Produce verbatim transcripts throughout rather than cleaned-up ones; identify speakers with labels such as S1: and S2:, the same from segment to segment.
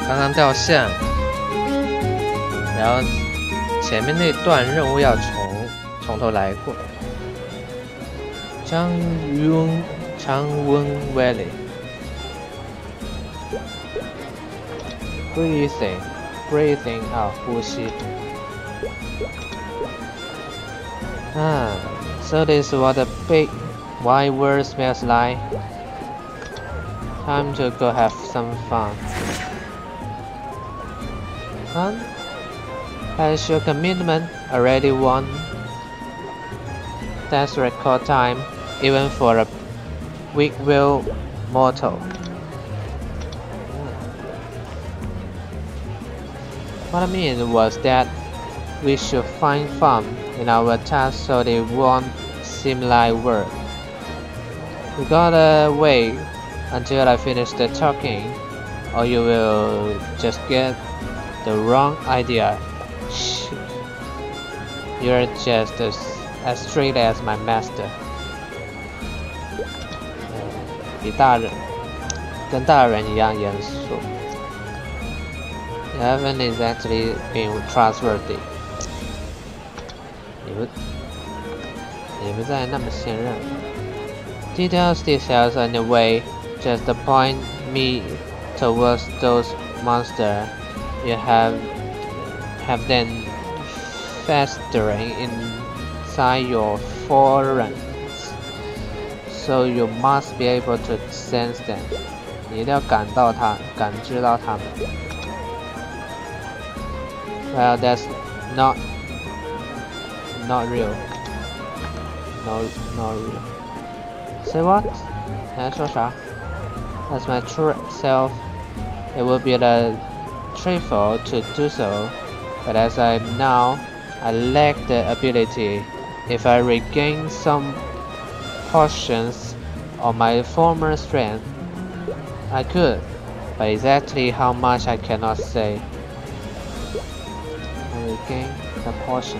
S1: 刚刚掉线，然后前面那段任务要从从头来过。张温张温 Valley breathing breathing out 呼吸。啊 so this is what a big wide world smells like. Time to go have some fun. Huh? Has your commitment already won? That's record time, even for a weak-willed mortal. What I mean was that we should find fun in our tasks so they won't seem like work. We gotta wait until I finish the talking, or you will just get the wrong idea. You're just as, as strict as my master. 比大人，跟大人一样严肃。You haven't exactly been trustworthy. 你不，你不再那么信任。Details, details, anyway. Just point me towards those monsters. You have have them festering inside your forums, so you must be able to sense them. 你一定要感到它，感知到它们。Well, that's not not real. No, not real. Say what? 你在说啥？ As my true self, it would be the trivial to do so, but as I am now, I lack the ability. If I regain some portions of my former strength, I could, but exactly how much I cannot say. I regain the portion.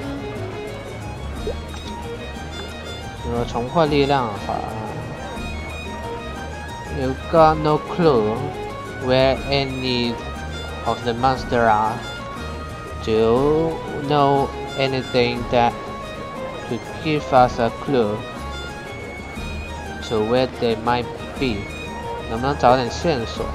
S1: 如果重获力量的话。You got no clue where any of the monsters are. Do you know anything that could give us a clue to where they might be? 能不能找点线索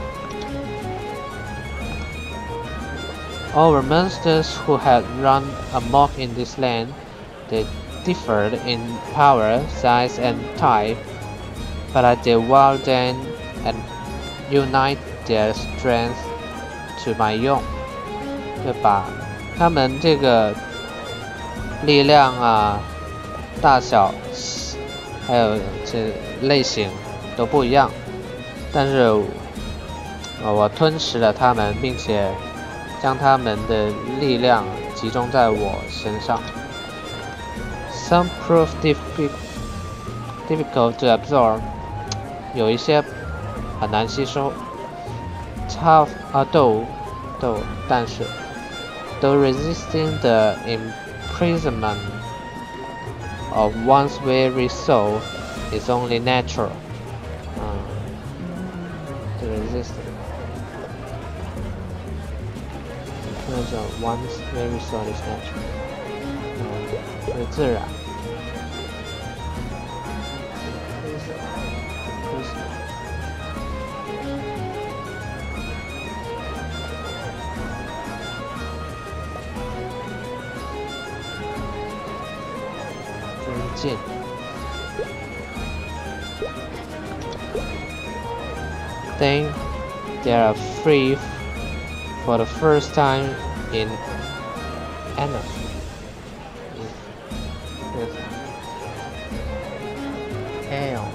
S1: All the monsters who had run amok in this land, they differed in power, size, and type, but I did well then and unite their strength to my own. 对吧？他们这个力量啊、大小，还有这类型都不一样，但是呃我吞噬了他们，并且将他们的力量集中在我身上。Some prove difficult to absorb. 有一些很难吸收 ，tough 啊斗斗，但是 though resisting the imprisonment of one's very soul is only natural. 嗯 ，the resisting imprisonment of one's very soul is natural. 嗯，是自然。进 Then they are free for the first time in Anna. Aeon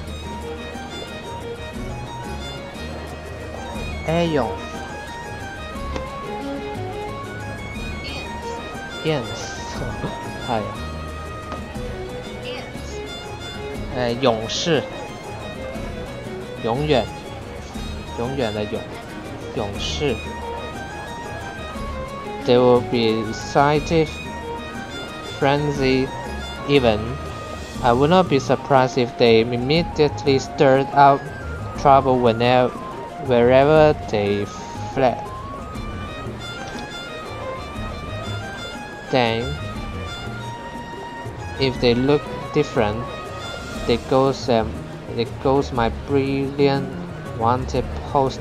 S1: Aeon Yes 哎呀呃，勇士，永远，永远的勇，勇士。They will be excited, frenzied, even. I would not be surprised if they immediately stirred up trouble whenever, wherever they fled. then if they look different, there goes um, there goes my brilliant wanted post.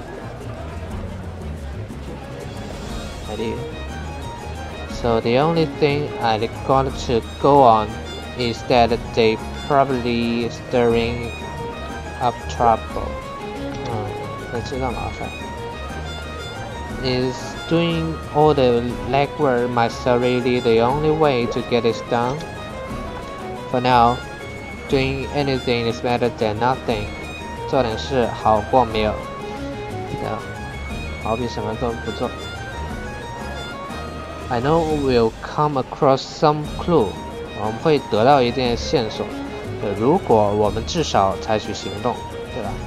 S1: So the only thing I got to go on is that they probably stirring up trouble. Is doing all the legwork myself really the only way to get it done? For now, doing anything is better than nothing. 做点事好过没有，好比什么都不做。I know we'll come across some clue. 我们会得到一定的线索。如果我们至少采取行动，对吧？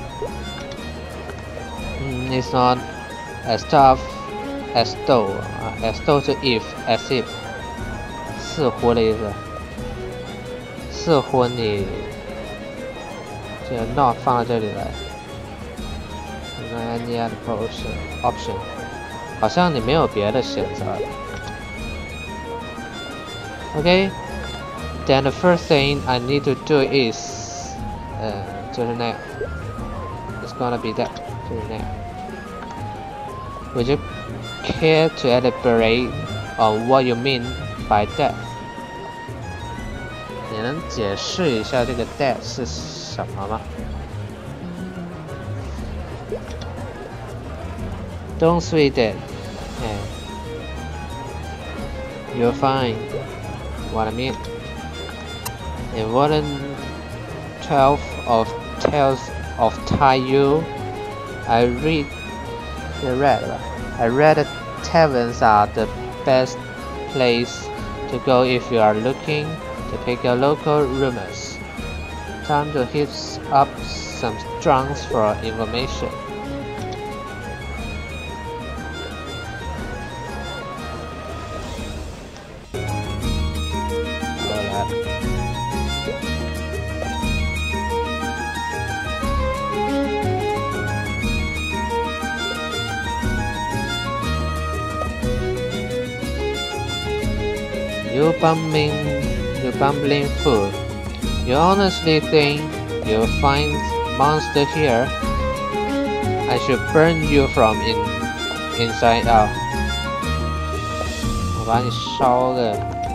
S1: 嗯 ，It's not as tough as though. 啊 ，as though 是 if as if， 似乎的意思。似乎你这个 not 放到这里来。Any other option? Option？ 好像你没有别的选择。Okay, then the first thing I need to do is， 呃，就是那样。It's gonna be that， 就是那样。Would you care to elaborate on what you mean by that？ 你能解释一下这个 that 是什么吗 ？Don't sweat it. Yeah. You're fine. What I mean. In volume twelve of Tales of Taiyu, I read the read. I read that taverns are the best place to go if you are looking to pick your local rumors. Time to hit up some drunks for information. You bumbling, you bumbling fool! You honestly think you'll find monster here? I should burn you from in inside out. 我把你烧的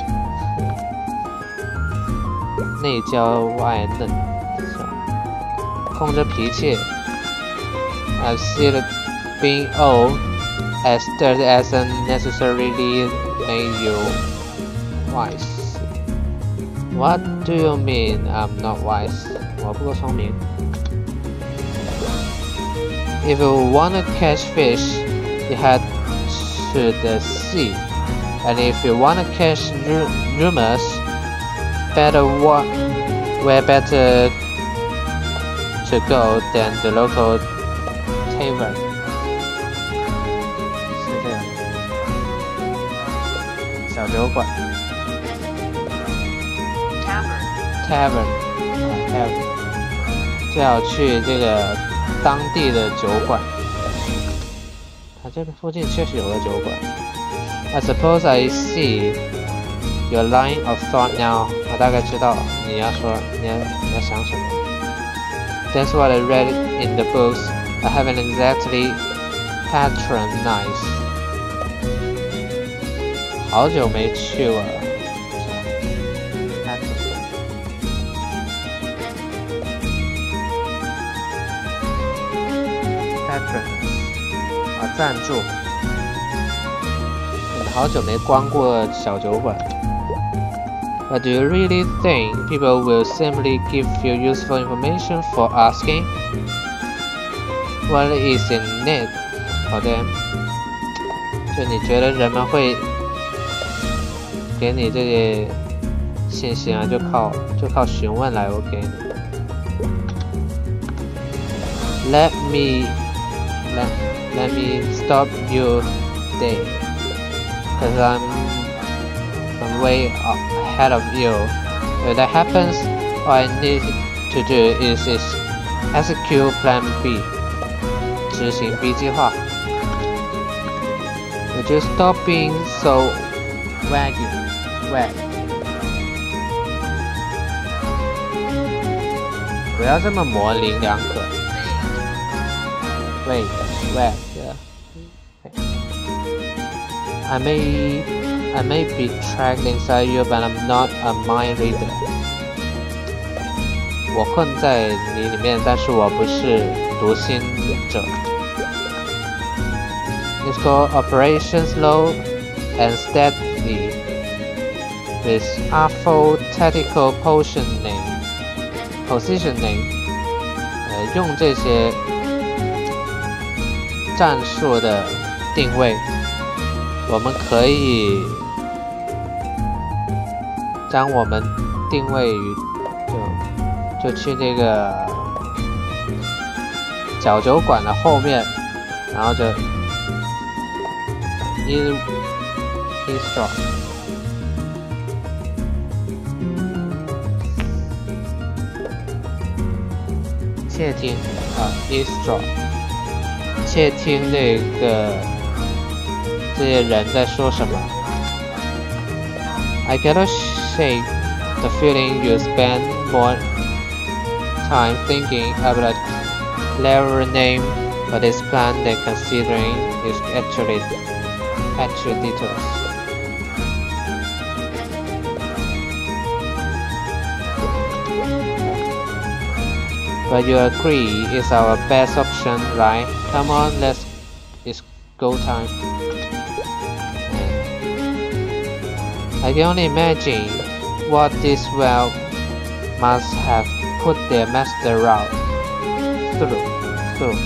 S1: 内焦外嫩，控制脾气。I've seen it being old as dirty as unnecessarily made you wise. What do you mean I'm not wise? 我不够聪明。If you wanna catch fish, you head to the sea, and if you wanna catch rumors, better what? Where better to go than the local tavern? 是这样，小酒馆。Tavern， tavern， 最好去这个当地的酒馆。它这个附近确实有个酒馆。I suppose I see your line of thought now。我大概知道你要说你要你要想什么。That's what I read in the books. I haven't exactly patronized. 好久没去了。啊，赞助！你好久没光过小酒馆。But do you really think people will simply give you useful information for asking? What is in it? 好的，就你觉得人们会给你这些信息啊？就靠就靠询问来我给你。Let me. Let, let me stop you there, cause I'm, I'm way ahead of you. If that happens, all I need to do is, is execute Plan B. 执行 B 计划。Would you stop being so Wagyu，Wag，不要这么模棱两可。Wait，Wag，I may I may be trapped inside you, but I'm not a mind reader. 我困在你里面，但是我不是读心者。It's called Operation Slow and Steady with artful tactical positioning. Positioning， 呃，用这些战术的定位，我们可以将我们定位于就就去那个小酒馆的后面，然后就一一 strong。窃听啊 ，eavesdrop， 窃听这个这些人在说什么。I cannot shake the feeling you spend more time thinking about a clever name for this plan than considering its actually actual details. But you agree it's our best option, right? Come on, let's it's go time. I can only imagine what this well must have put their master out through. through.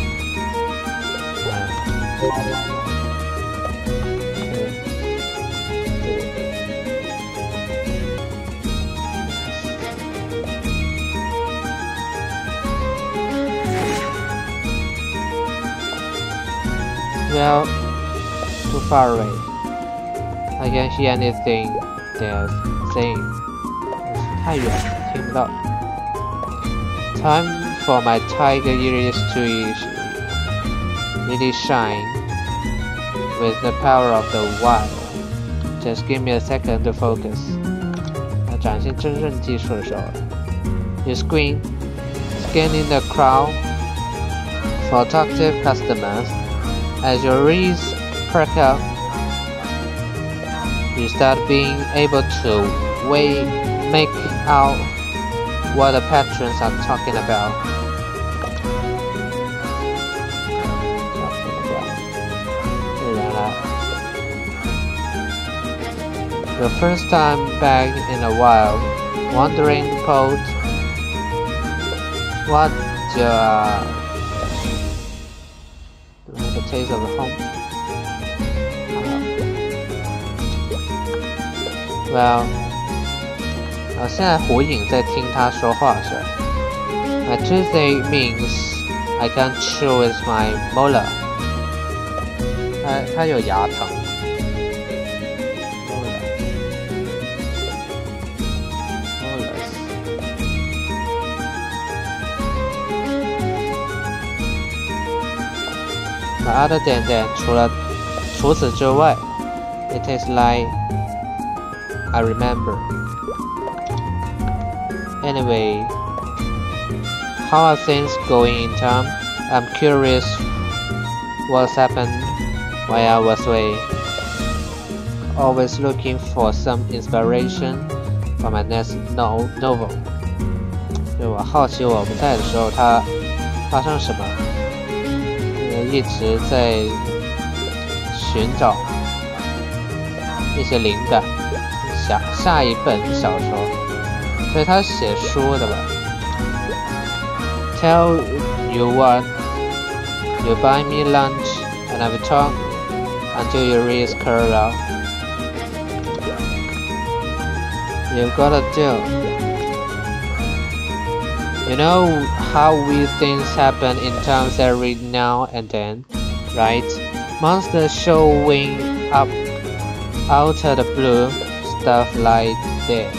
S1: Well, too far away. I can't hear anything they're saying. 太远，听不到。Time for my tiger ears to really shine with the power of the wild. Just give me a second to focus. 那展现真正技术的时候 ，You screen, scanning the crowd for attractive customers. As your ears perk up, you start being able to way make out what the patrons are talking about. Your first time back in a while, wondering about what uh, the taste of the home. Well, 啊，现在火影在听他说话是。My toothache means I can't chew with my molar. 他他有牙疼。molars。molars。But other than that， 除了除此之外 ，it tastes like I remember. Anyway, how are things going in town? I'm curious what's happened while I was away. Always looking for some inspiration for my next no novel. 就我好奇我不在的时候，它发生什么？呃，一直在寻找一些灵感，下下一本小说。所以他写书的吧。Tell you what, you buy me lunch and I will talk until your ears curl out. You've got a deal. You know how weird things happen in towns every now and then, right? Monsters showing up out of the blue, stuff like that.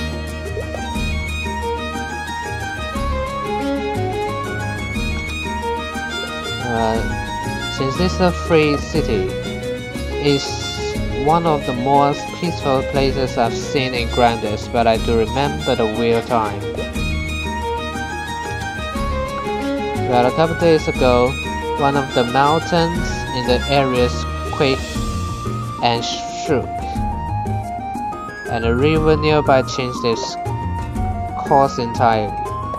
S1: Uh, since it's a free city, it's one of the most peaceful places I've seen in Grandis, but I do remember the weird time. Well, a couple days ago, one of the mountains in the area quaked and shook, and a river nearby changed its course entirely.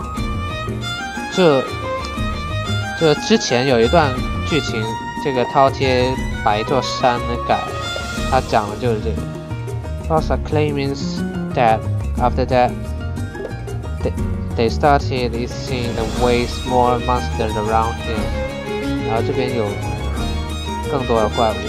S1: 这这之前有一段剧情，这个饕餮把一座山改了，它讲的就是这个。False are claiming that after that, they, they started seeing the way more monsters around here. 然后这边有更多的怪物。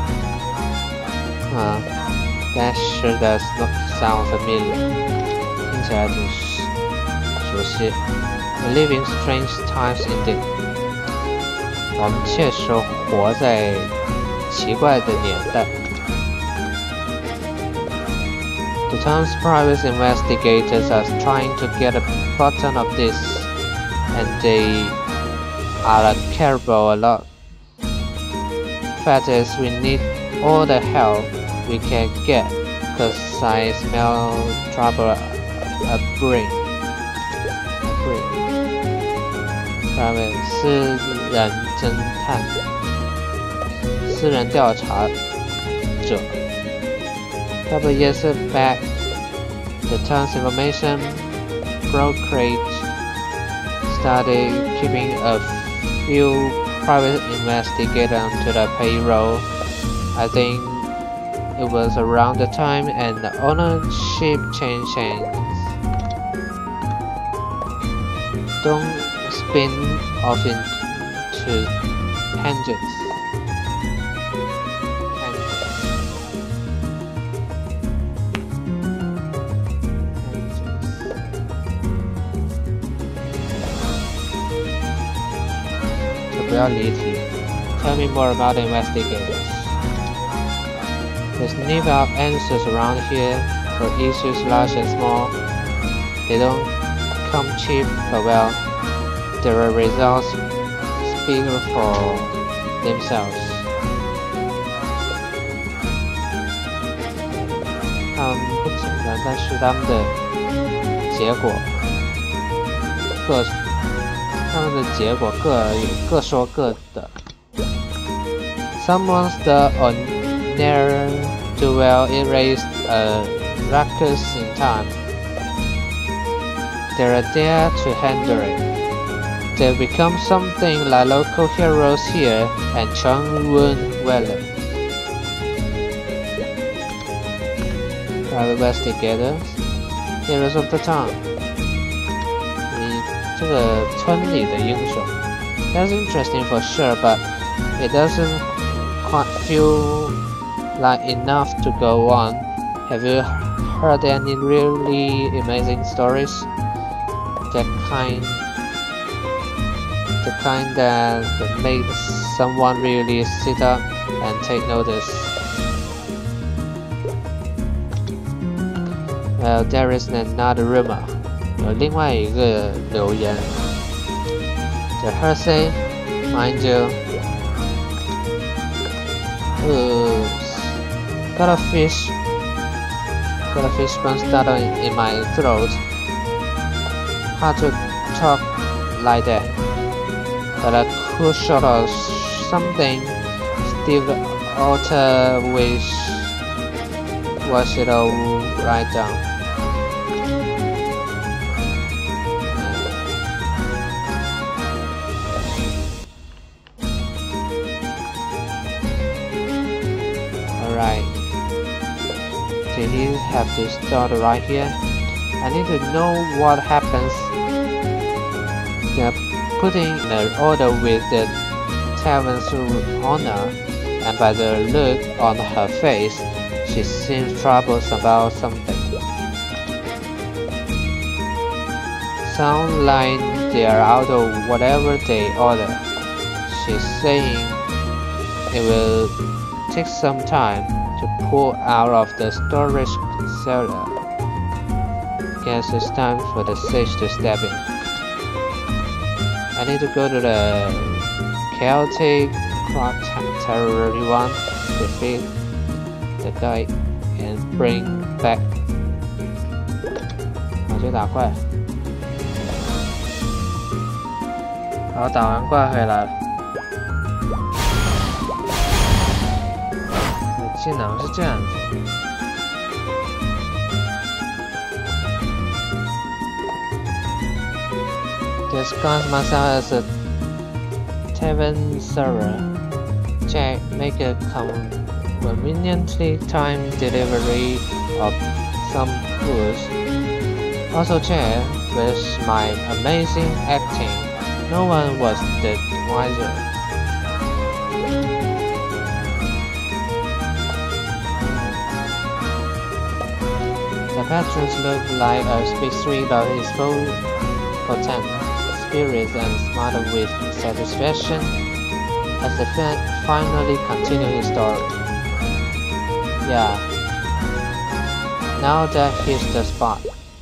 S1: 啊 ，That sure does not sound familiar. 听起来挺熟悉。We live in strange times indeed. 我们确实活在奇怪的年代。The town's private investigators are trying to get a bottom of this, and they are terrible a lot. Fact is, we need all the help we can get, cause I smell trouble a brewing. Private 私人侦探，私人调查者。Couple years back, the town's information brokerage started keeping a few private investigators onto the payroll. I think it was around the time and the ownership change hands. Don't spin off into tangents. Tell me more about the investigators. There's never answers around here for issues large and small. They don't come cheap, but well, their results speak for themselves. 他们不简单，但是他们的结果各。他们的结果各各说各的。Some monster or ne'er do well erase a ruckus in time. They are there to handle it. They become something like local heroes here and Changwon Valley. Private investigators, heroes of the town. 这个村里的英雄 That's interesting for sure, but it doesn't quite feel like enough to go on. Have you heard any really amazing stories? The kind, the kind that, that makes someone really sit up and take notice. Well, there is another rumor. 有另外一个留言 The Hersey, mind you, Oops. Got a fish Got a fish bone stuck in my throat. Hard to talk like that, but a cool shot of something Steve Alter wish wash it all right down. Alright, did he have to start right here? I need to know what happens. They're putting in an order with the tavern's owner, and by the look on her face, she seems troubled about something. Sounds like they are out of whatever they order. She's saying it will take some time to pull out of the storage cellar. Guess it's time for the sage to step in. I need to go to the Celtic Croc Territory one, defeat the guy and bring back. 我去打怪。好，打完怪回来了。技能是这样子。 Disguise myself as a tavern server. Check, make a conveniently timed delivery of some goods. Also check, with my amazing acting, no one was the wiser. The patrons looked like a species of his full potent. Spirits and smiled with satisfaction as the fan finally continued his story. Yeah, now that he's the spot.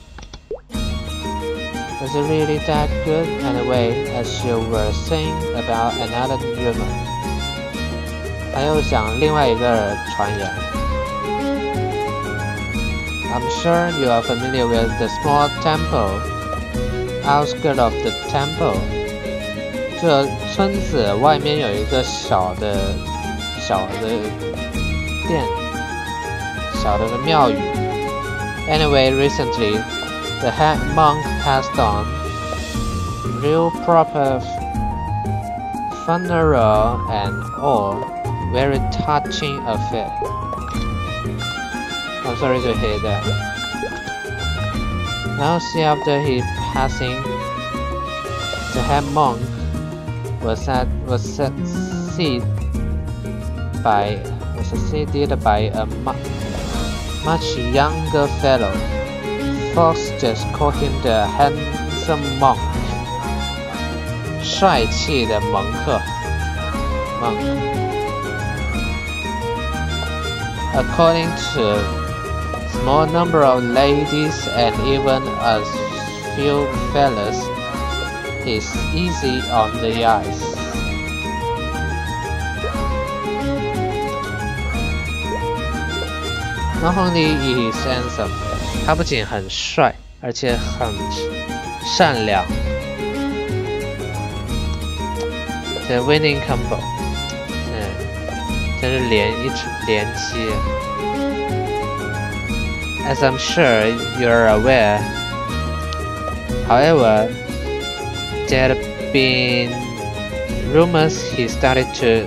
S1: Was it really that good anyway, as you were saying about another rumor? 还有讲另外一个传言。I'm sure you are familiar with the small temple. Outskirts of the temple， 这村子外面有一个小的、小的殿，小的庙宇。Anyway, recently, the head monk passed on. Real proper funeral and all, very touching affair. I'm sorry to hear that. Now, see after he passing, the head monk was at, was succeeded by was succeeded by a mu much younger fellow. Folks just call him the handsome monk. 帅气的蒙克 monk. According to small number of ladies and even a few fellas, he's easy on the eyes. Not only is he handsome, 他不仅很帅，而且很善良。The winning combo， 嗯，这是连一连击。As I'm sure you're aware, however, there have been rumors he started to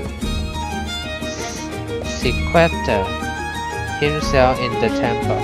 S1: sequester himself in the temple.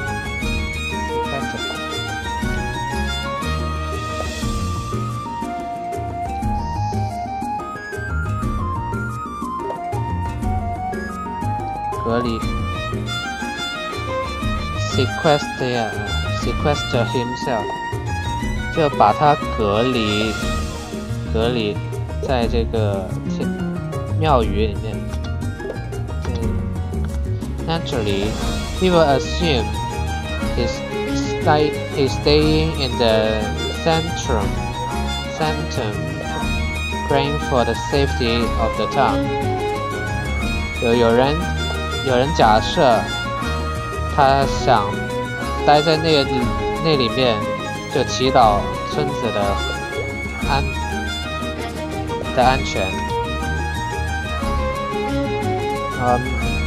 S1: Sequester, sequester himself， 就把他隔离，隔离在这个庙宇里面。Naturally, people assume he's stay he's staying in the centrum, sanctum, praying for the safety of the town. 有有人有人假设。他想待在那个那里面，就祈祷村子的安的安全。Um,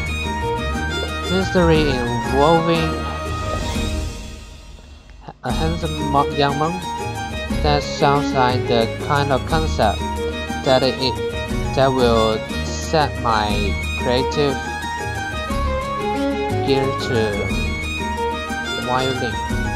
S1: mystery involving a handsome young monk. That sounds like the kind of concept that it that will set my creative gear to violin.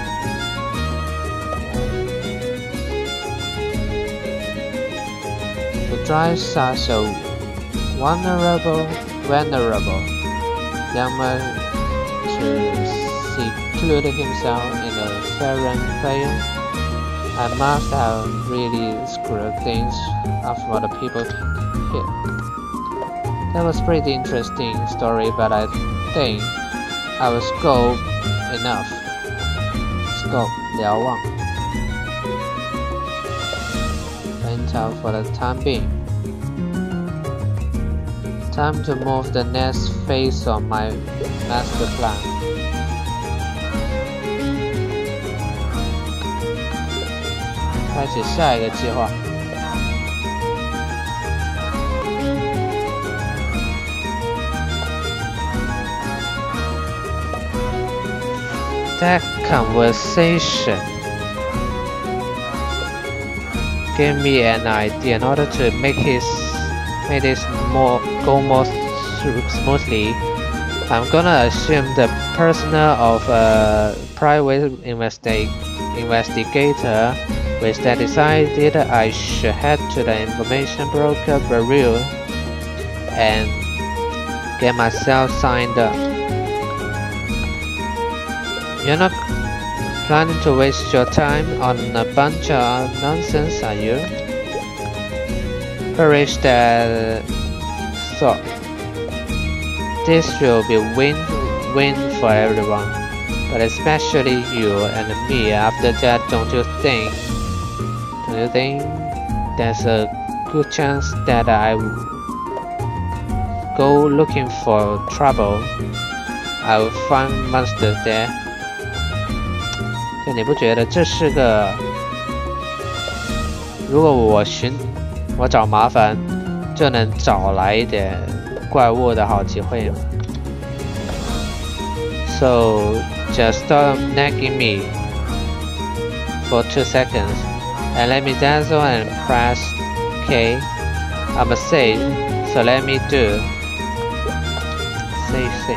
S1: The drives are so vulnerable, venerable. Young man to seclude himself in a foreign prayer. I must have really screwed things up for the people here. That was pretty interesting story, but I think I will scope enough. Scope 瞭望 Went out for the time being. Time to move the next phase of my master plan.开启下一个计划。That conversation gave me an idea. In order to make his make this more go more smoothly, I'm gonna assume the persona of a private investi investigator, which then decided I should head to the information broker bureau and get myself signed up. You're not planning to waste your time on a bunch of nonsense, are you? Perish that thought. This will be win-win for everyone, but especially you and me. After that, don't you think? Don't you think there's a good chance that I go looking for trouble? I will find monsters there. 就你不觉得这是个，如果我寻我找麻烦，就能找来一点怪物的好机会吗 ？So just stop nagging me for two seconds and let me dazzle and press K. I'm a sage, so let me do. Sage thing.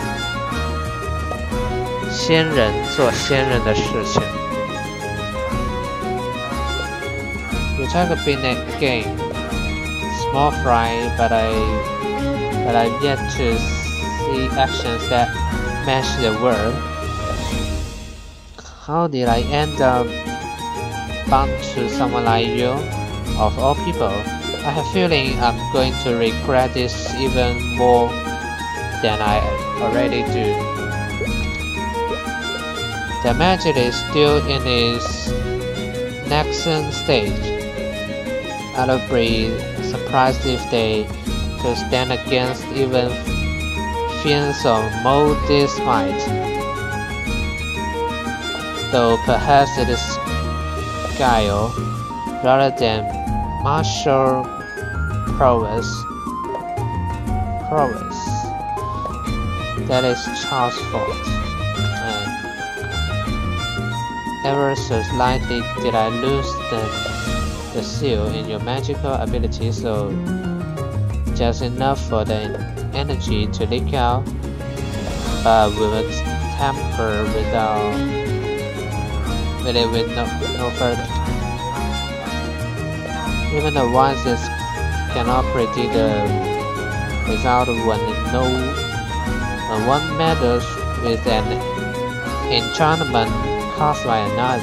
S1: 仙人做仙人的事情。You talk a big net game, small fry, but I, but I've yet to see actions that match the word. How did I end up bound to someone like you, of all people? I have a feeling I'm going to regret this even more than I already do. The magic is still in its nascent stage. I would be surprised if they could stand against even fiends of modest might. Though perhaps it is guile rather than martial prowess. Prowess. That is Charles' fault. Ever so slightly did I lose the, the seal in your magical ability, so just enough for the energy to leak out, but we will tamper without with it with no, no further. Even the wisest cannot predict the result when no when one meddles with an enchantment caused by another.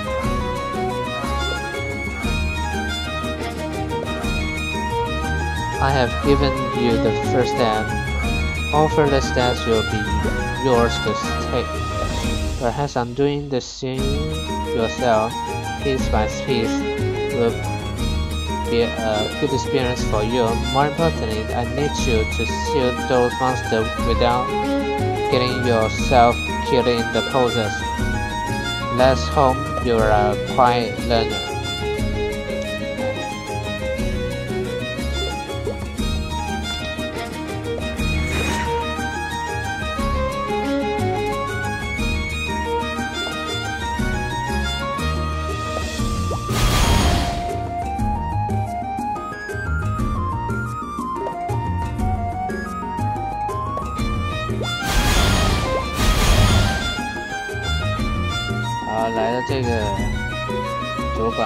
S1: I have given you the first step. All further steps will be yours to take. Perhaps undoing the same yourself, piece by piece, will be a good experience for you. More importantly, I need you to shield those monsters without getting yourself killed in the process. Let's hope you're a quiet learner. 好，来到这个酒馆。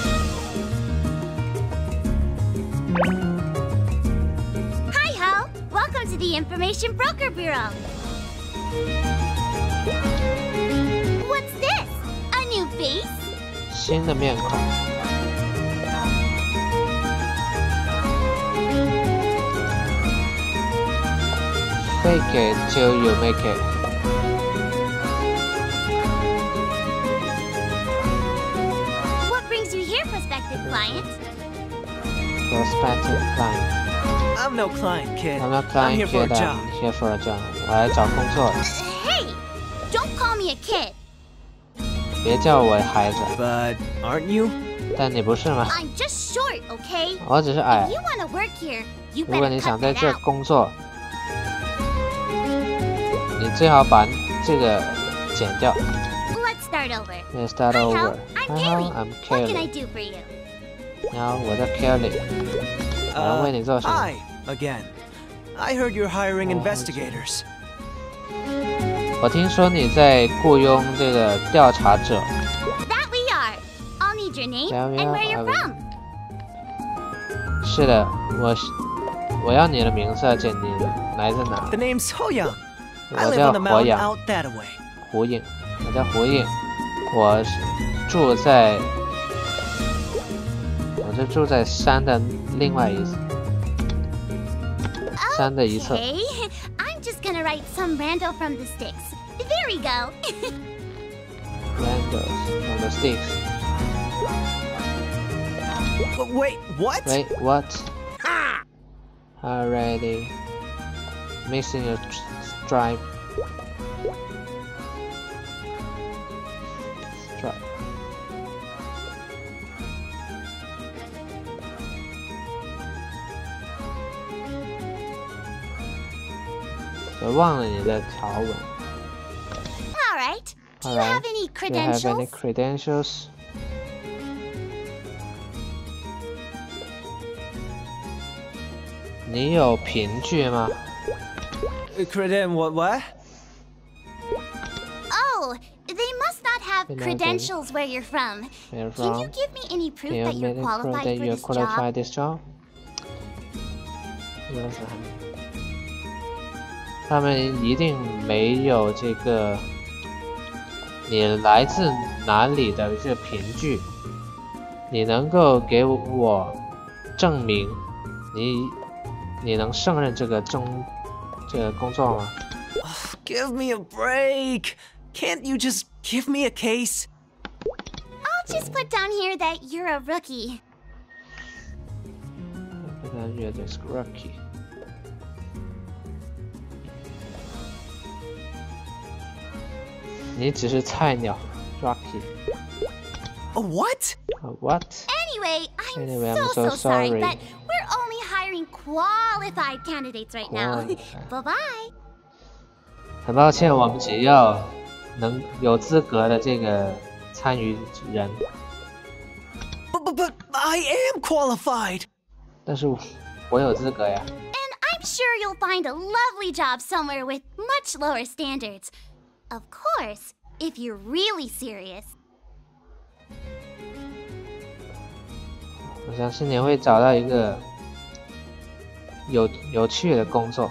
S2: Hi ho! Welcome to the Information Broker Bureau. What's this? A new face?
S1: 新的面孔。Fake it till you make it.
S2: What brings you here, prospective client?
S1: Prospective client.
S3: I'm no client, kid.
S1: I'm not
S3: I'm
S1: client
S3: here for a
S1: kid.
S3: job.
S1: I'm here for a job. 我来找工作，
S2: Hey, don't call me a kid.
S1: 别叫我孩子。
S3: But aren't you?
S1: 但你不是吗？
S2: I'm just short, okay?
S1: 我只是
S2: If
S1: 矮。
S2: you want to work here, you
S1: 如果
S2: better
S1: 你
S2: cut
S1: 想在
S2: that
S1: 这
S2: out.
S1: 工作，你最好把这个剪掉。
S2: Let's start over.
S1: Let's start
S2: Hi,
S1: over.
S2: Hal. I'm
S1: Hi,
S2: Kaylee.
S1: I'm
S2: What can I
S1: Kaylee.
S2: do for you?
S1: 然后我叫 Kelly，我能
S3: Uh,
S1: 为你做什么？
S3: hi again. I heard you're hiring
S1: Oh,
S3: investigators.
S1: 我听说你在雇佣这个调查者。
S2: That we are. I'll need your name
S1: Yeah, we
S2: and
S1: are.
S2: where you're
S1: I will-
S2: from.
S1: 是的，我是我要你的名字，而且你来自哪
S3: The？ name's Hoyoung. I
S1: 我
S3: live
S1: 叫
S3: on the
S1: 火
S3: mountain
S1: 影，
S3: out that way.
S1: 胡影，我叫胡影，我是住在，我是住在山的另外一山的一侧。
S2: Okay, I'm just gonna write some rando from the sticks. There we go.
S1: Randos from the sticks.
S3: W- Wait, what?
S1: Wait, what? Already missing a stripe. Stripe. 我忘了你的条文。
S2: All right. Do you
S1: Alright.
S2: have any
S1: Do you have any
S2: credentials?
S1: credentials? 你有凭据吗？
S3: Uh, Creden, what? What?
S2: Oh, they must not have
S1: They don't
S2: credentials where you're from.
S1: Where
S2: Can you
S1: from?
S2: give me any proof
S1: Can
S2: that
S1: you
S2: you're
S1: make it prove
S2: qualified
S1: that
S2: for
S1: you're
S2: this
S1: qualified
S2: job?
S1: this job? Yes, 他们一定没有这个你来自哪里的这个凭据。你能够给我证明你你能胜任这个中这个工作吗？
S3: Give me a break. Can't you just give me a case?
S2: I'll just put down here that you're a rookie.
S1: 这个乐队是 rookie。你只是菜鸟 ，Rocky。
S3: A what?
S1: Uh, what?
S2: Anyway, I'm
S1: Anyway, I'm
S2: so,
S1: so
S2: so sorry,
S1: sorry.
S2: but we're only hiring qualified candidates right now.
S1: Qualified.
S2: Bye-bye.
S1: 很抱歉，我们只要能有资格的这个参与人，
S3: But, but, but I am qualified.
S1: 但是我我有资格呀。
S2: And I'm sure you'll find a lovely job somewhere with much lower standards. Of course, if you're really serious.
S1: 我相信你会找到一个有有趣的工作，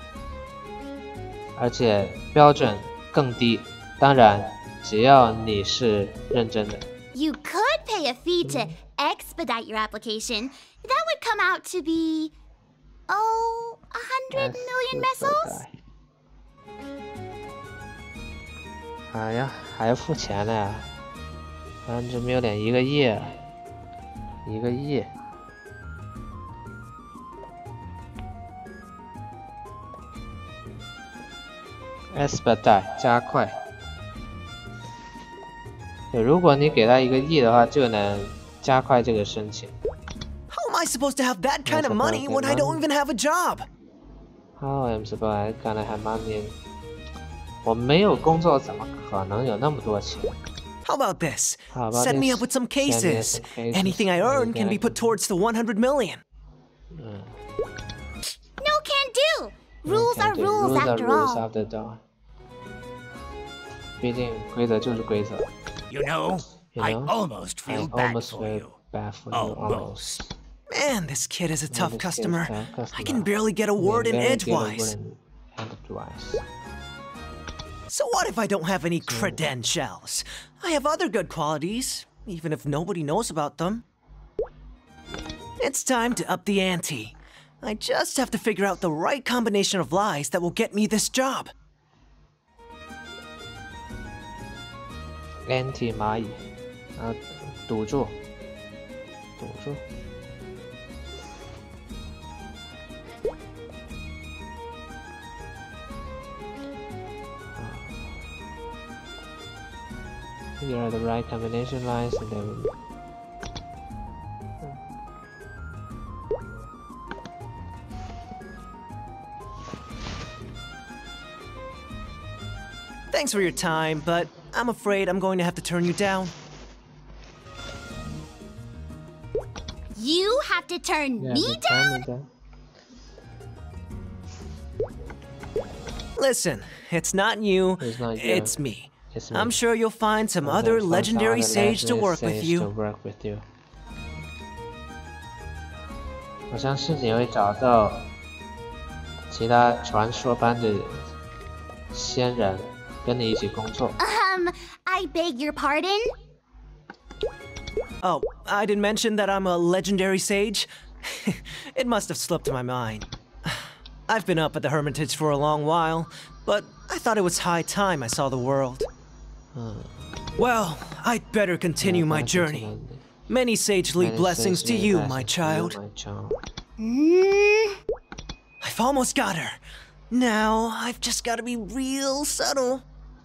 S1: 而且标准更低。当然，只要你是认真的。
S2: You could pay a fee to expedite your application. That would come out to be, oh, a hundred million pesos?
S1: 哎呀，还要付钱呢，hundred million 一个亿，一个亿。expedite 加快。对，如果你给他一个亿的话，就能加快这个申请。
S3: How am I supposed to have that kind of
S1: That's
S3: money
S1: about
S3: when I don't
S1: money.
S3: even have a job?
S1: How am I supposed to have money? 我没有工作，怎么可能有那么多钱？
S3: How about this?
S1: How about
S3: Set me
S1: this?
S3: up with some
S1: Send me up
S3: cases.
S1: some cases.
S3: Anything I earn can be put towards the one hundred million.
S2: No can do. Rules are
S1: Okay,
S2: rules
S1: rules are
S2: after
S1: rules
S2: all.
S1: after all. 毕竟规则就是规则。
S4: You know,
S1: You
S4: I
S1: know,
S4: almost
S1: I
S4: feel bad
S1: almost
S4: for
S1: feel
S4: you.
S1: bad for you.
S4: Almost.
S1: Almost.
S3: Man, this kid is a tough
S1: this kid is
S3: customer.
S1: tough
S3: I
S1: customer.
S3: can barely get a
S1: You can
S3: word in
S1: barely get a word
S3: edgewise.
S1: in edgewise.
S3: So what if I don't have any credentials? I have other good qualities, even if nobody knows about them. It's time to up the ante. I just have to figure out the right combination of lies that will get me this job.
S1: Anti 蚂蚁，啊，堵住，堵住。 Figure out the right combination lines and then.
S3: Thanks for your time, but I'm afraid I'm going to have to turn you down.
S2: You have to turn
S1: Yeah,
S2: me
S1: the
S2: down?
S1: time is down.
S3: Listen, it's not you,
S1: It's not you.
S3: it's me.
S1: It's me.
S3: I'm sure you'll find some
S1: I'm
S3: other
S1: gonna find some
S3: legendary
S1: other
S3: sage to
S1: legendary
S3: work with
S1: sage to
S3: you.
S1: work with you. 我相信你会找到其他传说般的仙人跟你一起工作。
S2: Um, I beg your pardon?
S3: Oh, I didn't mention that I'm a legendary sage? It must have slipped my mind. I've been up at the Hermitage for a long while, but I thought it was high time I saw the world. Well, I'd better continue my journey. Many sagely
S1: Many
S3: blessings to
S1: sagely
S3: you,
S1: blessings
S3: my
S1: to
S3: child.
S1: you, my child.
S2: Mm.
S3: I've almost got her. Now, I've just got to be real subtle.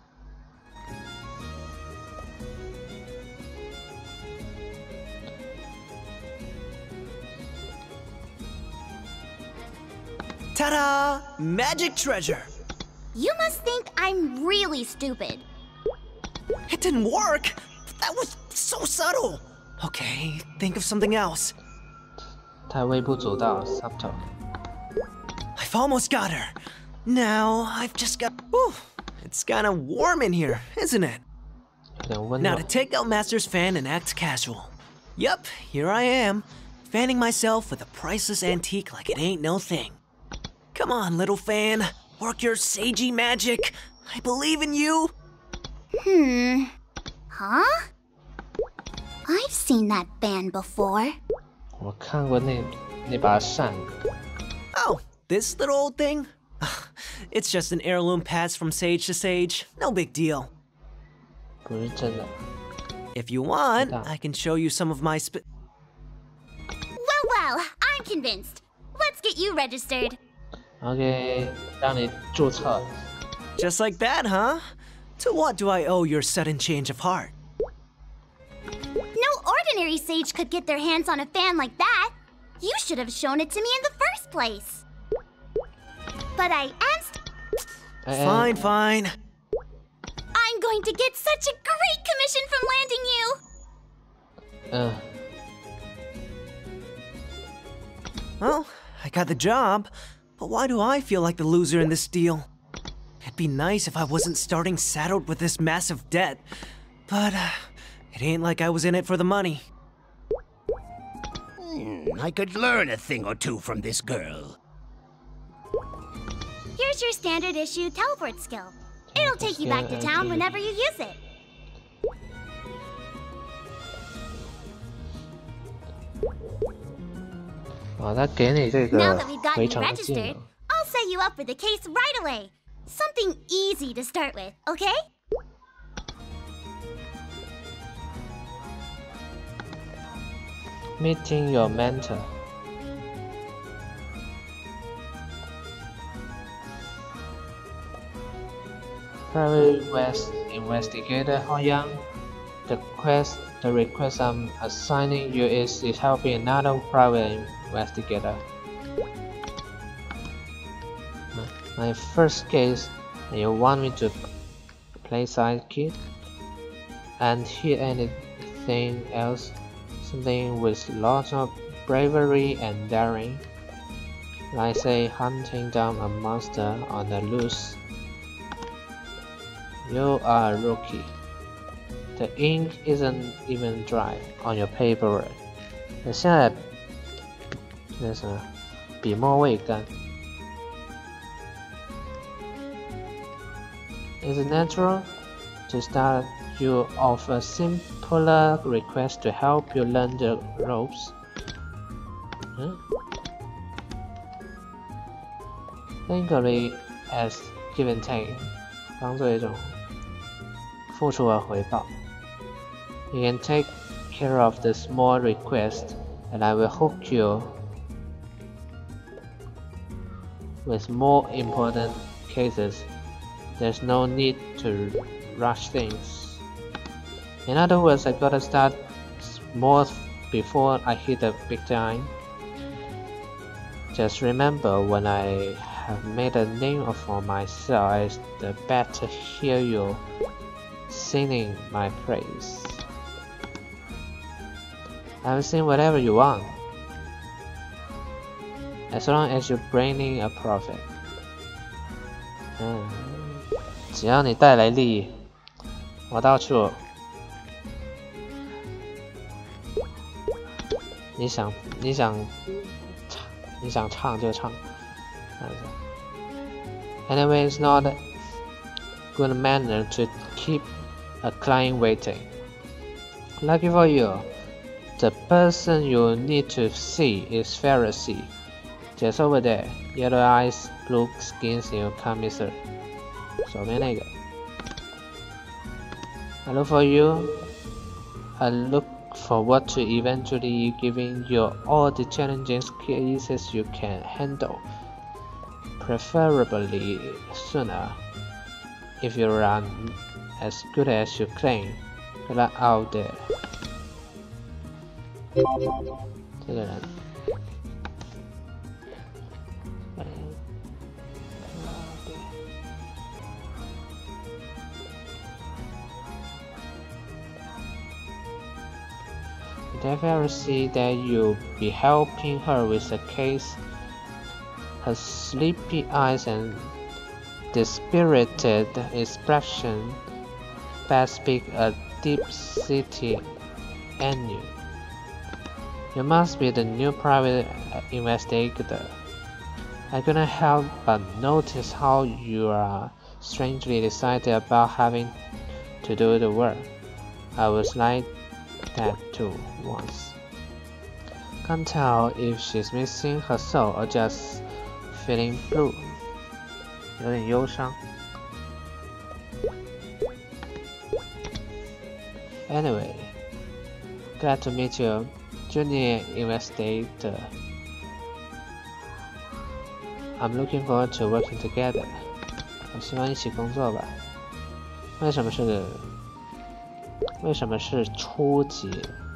S3: Ta-da! Magic treasure!
S2: You must think I'm really stupid.
S3: It didn't work! That was so subtle! Okay, think of something else.
S1: 太微不足道 subtle.
S3: I've almost got her. Now, I've just got... Whew, it's kinda warm in here, isn't it?
S1: 有点温
S3: Now
S1: 暖
S3: to。take out Master's fan and act casual. Yup, here I am, fanning myself with a priceless antique like it ain't no thing. Come on, little fan, work your sagey magic. I believe in you.
S2: Hmm. Huh? I've seen that fan before.
S1: 我看过那那把扇，
S3: Oh, this little old thing? It's just an heirloom passed from sage to sage. No big deal.
S1: 不是真的。
S3: If you want,
S1: Yeah.
S3: I can show you some of my sp-
S2: Well, well, I'm convinced. Let's get you registered.
S1: OK，让你注册。
S3: Just like that, huh? To what do I owe your sudden change of heart?
S2: No ordinary sage could get their hands on a fan like that. You should have shown it to me in the first place. But I am. St-
S1: 哎哎
S3: Fine, fine.
S2: I'm going to get such a great commission from landing you.
S1: 嗯，
S3: Well, I got the job, but why do I feel like the loser in this deal? It'd be nice if I wasn't starting saddled with this massive debt, but uh, it ain't like I was in it for the money.
S4: Hmm, I could learn a thing or two from this girl.
S2: Here's your standard issue teleport skill. It'll take you back to town whenever you use it.
S1: 哦，他给你这
S2: Now
S1: 个
S2: that we've got
S1: 回
S2: you
S1: 城的技
S2: registered,
S1: 能。
S2: I'll set you up for the case right away. Something easy to start with, okay?
S1: Meeting your mentor. Private West Investigator Hong Yang. The quest, the request I'm assigning you is to helping another private investigator. My, my first case, you want me to play sidekick and hear anything else, something with lots of bravery and daring, like say hunting down a monster on the loose. You are a rookie. The ink isn't even dry on your paperwork. 那现在那什么，笔墨未干。It's natural to start you off a simpler request to help you learn the ropes. Huh? Thankfully, as give and take, 当做一种付出和回报。You can take care of the small request, and I will hook you with more important cases. There's no need to rush things. In other words, I gotta start small before I hit the big time. Just remember, when I have made a name for myself, I the better hear you singing my praise. I will sing whatever you want, as long as you bring in a profit. 嗯，只要你带来利益，我到处。你想，你想唱，你想唱就唱。Anyway, it's not a good manner to keep a client waiting. Lucky for you, the person you need to see is Pharisee. Just over there, yellow eyes, blue skin, you come, sir. 左边那个。I look for you. I look forward to eventually giving you all the challenging cases you can handle, preferably sooner. If you run as good as you claim, good luck out there. 这个人，The Pharisee that you'll be helping her with the case, her sleepy eyes and dispirited expression best speak a deep-seated envy. You must be the new private investigator. I couldn't help but notice how you are strangely excited about having to do the work. I was like that too once. Can't tell if she's missing her soul or just feeling blue. 有点忧伤。Anyway, glad to meet you, Junior Investigator. I'm looking forward to working together. 我希望一起工作吧。为什么是？为什么是初级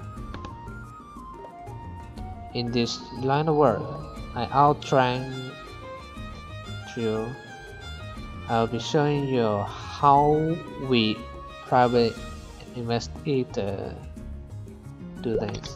S1: ？In this line of work, I outtrain you. I'll be showing you how we private investigator do things.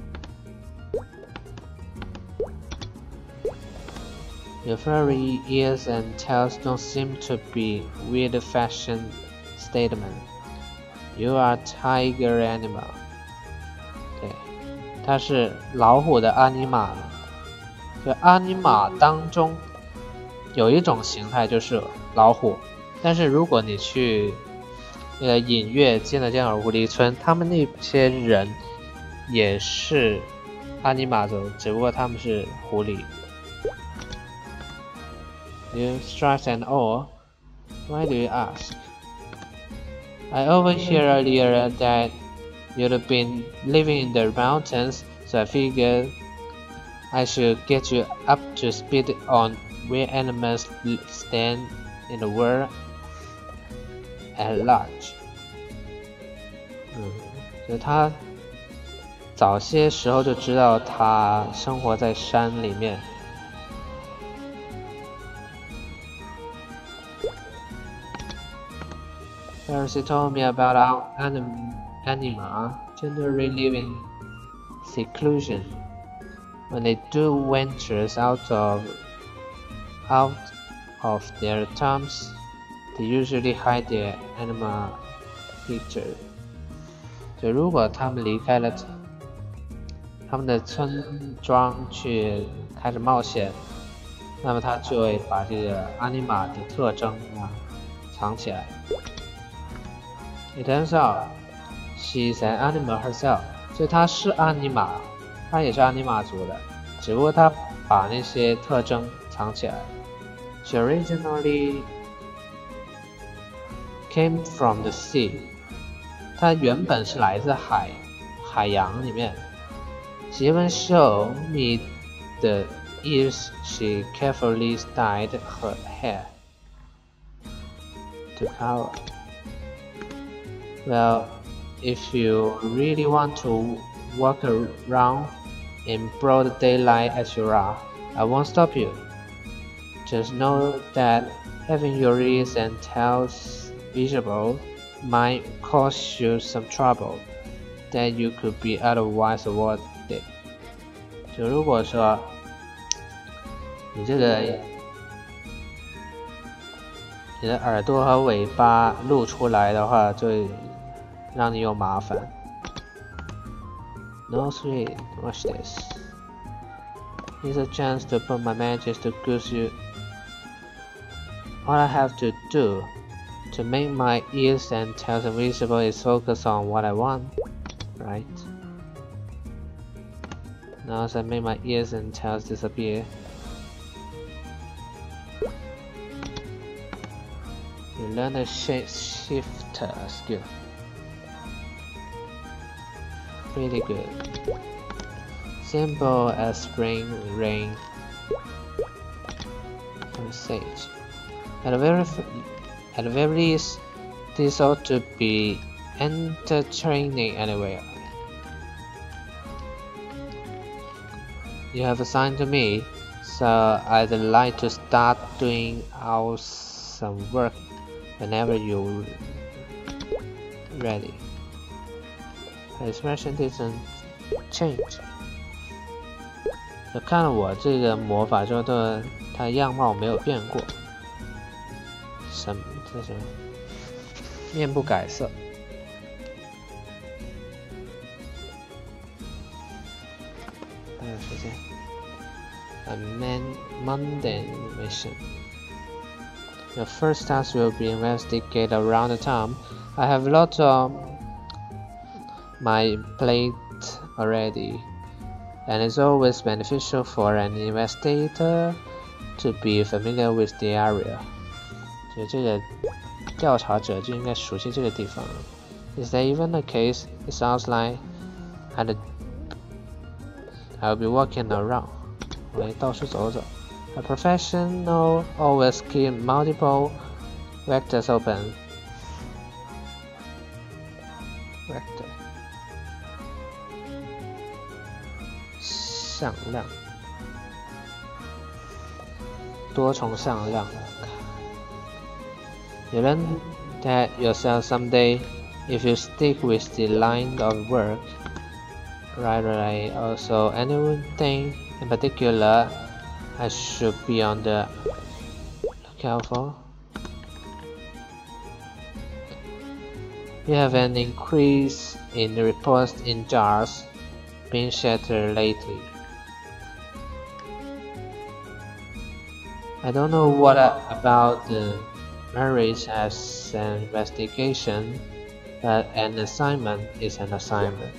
S1: Your furry ears and tails don't seem to be weird fashion statement. You are tiger animal. 对，它是老虎的阿尼玛。就阿尼玛当中有一种形态就是老虎，但是如果你去那个隐月见了见尔狐狸村，他们那些人也是阿尼玛族，只不过他们是狐狸。You stripes and all? Why do you ask? I overheard earlier that you'd been living in the mountains, so I figured I should get you up to speed on where animals stand in the world at large. 嗯，就他早些时候就知道他生活在山里面。Pharisee told me about our anim anima generally live in seclusion. When they do ventures out of out of their tombs, they usually hide their anima picture. 就如果他们离开了他们的村庄去开始冒险，那么他就会把这个阿尼玛的特征啊藏起来。It turns out she's an animal herself. 所以她是阿尼玛，她也是阿尼玛族的，只不过她把那些特征藏起来。She originally came from the sea. 她原本是来自海海洋里面。She even showed me the years she carefully styled her hair to cover. Well, if you really want to walk around in broad daylight as you are, I won't stop you. Just know that having your ears and tails visible might cause you some trouble that you could be otherwise avoided. 就如果说你这个你的耳朵和尾巴露出来的话，就会让你有麻烦。No three, watch this. Here's a chance to put my magic to goose you. All I have to do to make my ears and tails invisible is focus on what I want, right? Now as I make my ears and tails disappear, you learn a shapeshifter skill. Pretty good. Simple as spring rain from sage. At the very, at the very least, this ought to be entertaining anyway. You have assigned to me, so I'd like to start doing out some work whenever you're ready. Her expression didn't change. 就看了我这个魔法之后，的它样貌没有变过。什么？这是什么？面不改色。还有时间。A man mundane mission. The first task will be investigate around the town. I have lots on my plate already, and it's always beneficial for an investigator to be familiar with the area. 就这个调查者就应该熟悉这个地方。Is that even the case? It sounds like I'd, I'll be walking around. 我会到处走走。A professional always keep multiple vectors open. Vector. 向量。多重向量。You learn that yourself someday if you stick with the line of work. Right, right. Also, anything in particular I should be on the lookout for. We have an increase in the reports in jars being shattered lately. I don't know what about the marriage as an investigation, but an assignment is an assignment.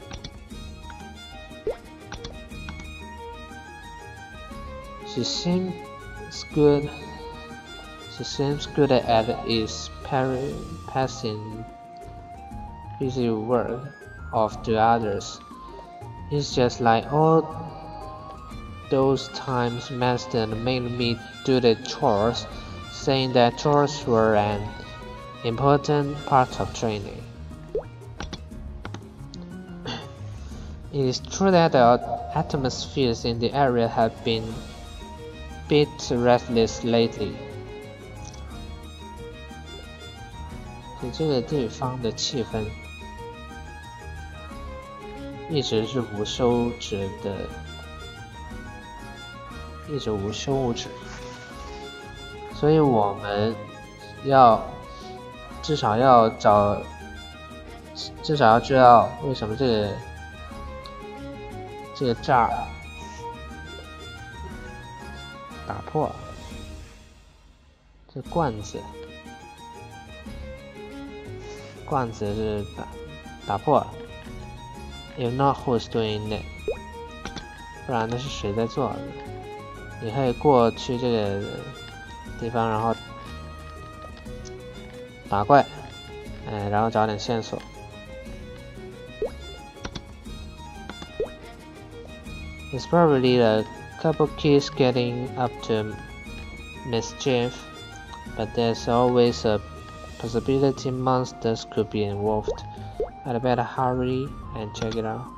S1: She seems good. She seems good at is passing busy work off to others. It's just like all those times Master made me do the chores, saying that chores were an important part of training. It is true that the atmospheres in the area have been bit restless lately. 就这个地方的气氛一直是无休止的，一直无休止，所以我们要至少要找，至少要知道为什么这个这个栅打破，这罐子，罐子是打打破了。If not, who's doing it? 不然那是谁在做的？你可以过去这个地方，然后打怪，哎，然后找点线索。It's probably a couple kids getting up to mischief, but there's always a Possibility monsters could be involved. I'd better hurry and check it out.